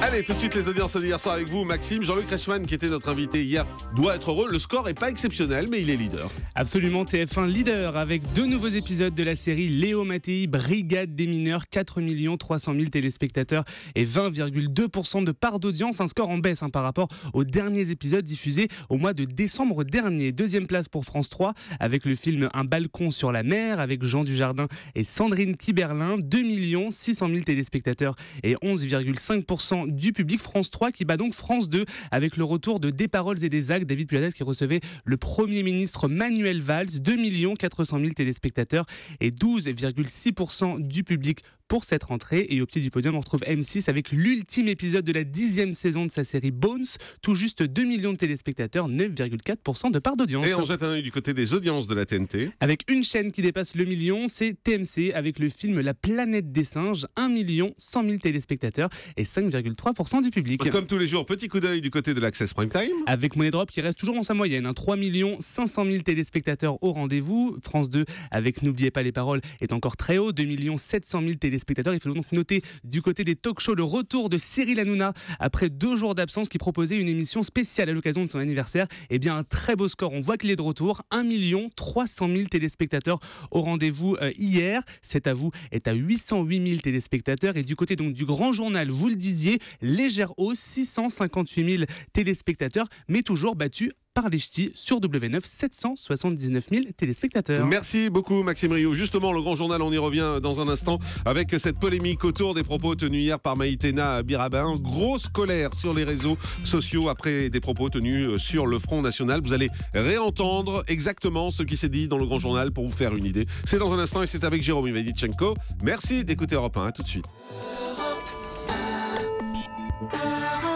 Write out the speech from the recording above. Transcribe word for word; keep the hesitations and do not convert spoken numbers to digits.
Allez, tout de suite les audiences d'hier soir avec vous, Maxime. Jean-Luc Reichmann, qui était notre invité hier, doit être heureux. Le score n'est pas exceptionnel, mais il est leader. Absolument, T F un leader avec deux nouveaux épisodes de la série Léo Mattei, Brigade des mineurs, quatre millions trois cent mille téléspectateurs et vingt virgule deux pour cent de part d'audience. Un score en baisse hein, par rapport aux derniers épisodes diffusés au mois de décembre dernier. Deuxième place pour France trois avec le film Un balcon sur la mer avec Jean Dujardin et Sandrine Kiberlin. deux millions six cent mille téléspectateurs et onze virgule cinq pour cent du public. France trois qui bat donc France deux avec le retour de Des paroles et des actes. David Pujadas qui recevait le Premier ministre Manuel Valls. deux millions quatre cent mille téléspectateurs et douze virgule six pour cent du public pour cette rentrée. Et au pied du podium, on retrouve M six avec l'ultime épisode de la dixième saison de sa série Bones. Tout juste deux millions de téléspectateurs, neuf virgule quatre pour cent de part d'audience. Et on jette un œil du côté des audiences de la T N T. Avec une chaîne qui dépasse le million, c'est T M C avec le film La planète des singes. un million cent mille téléspectateurs et cinq virgule trois pour cent du public. Comme tous les jours, petit coup d'œil du côté de l'Access Prime Time. Avec Money Drop qui reste toujours dans sa moyenne. Hein, trois millions cinq cent mille téléspectateurs au rendez-vous. France deux avec N'oubliez pas les paroles est encore très haut. deux millions sept cent mille téléspectateurs. Il faut donc noter du côté des talk shows le retour de Cyril Hanouna après deux jours d'absence qui proposait une émission spéciale à l'occasion de son anniversaire. Et bien un très beau score, on voit qu'il est de retour. un million trois cent mille téléspectateurs au rendez-vous euh, hier. C'est à vous est à huit cent huit mille téléspectateurs. Et du côté donc du grand journal, vous le disiez, légère hausse, six cent cinquante-huit mille téléspectateurs, mais toujours battu par les ch'tis sur W neuf, sept cent soixante-dix-neuf mille téléspectateurs. Merci beaucoup Maxime Rio. Justement, le grand journal, on y revient dans un instant avec cette polémique autour des propos tenus hier par Maïtena Birabin. Grosse colère sur les réseaux sociaux après des propos tenus sur le Front National. Vous allez réentendre exactement ce qui s'est dit dans le grand journal pour vous faire une idée. C'est dans un instant et c'est avec Jérôme Ivaditchenko. Merci d'écouter Europe un. À tout de suite. Europe un.